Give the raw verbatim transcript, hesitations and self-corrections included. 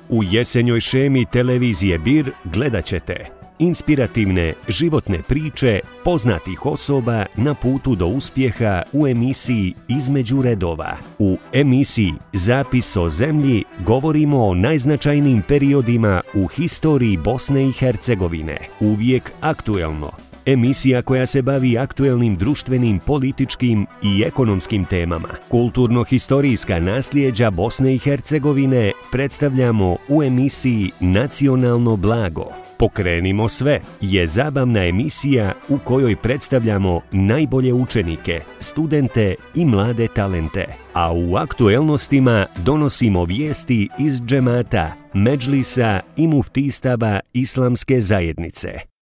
U jesenjoj šemi televizije Bir gledat ćete inspirativne životne priče poznatih osoba na putu do uspjeha u emisiji Između redova. U emisiji Zapis o zemlji govorimo o najznačajnijim periodima u historiji Bosne i Hercegovine. Uvijek aktuelno. Emisija koja se bavi aktuelnim društvenim, političkim i ekonomskim temama. Kulturno-historijska nasljeđa Bosne i Hercegovine predstavljamo u emisiji Nacionalno blago. Pokrenimo sve je zabavna emisija u kojoj predstavljamo najbolje učenike, studente i mlade talente. A u aktuelnostima donosimo vijesti iz džemata, medžlisa i muftistava islamske zajednice.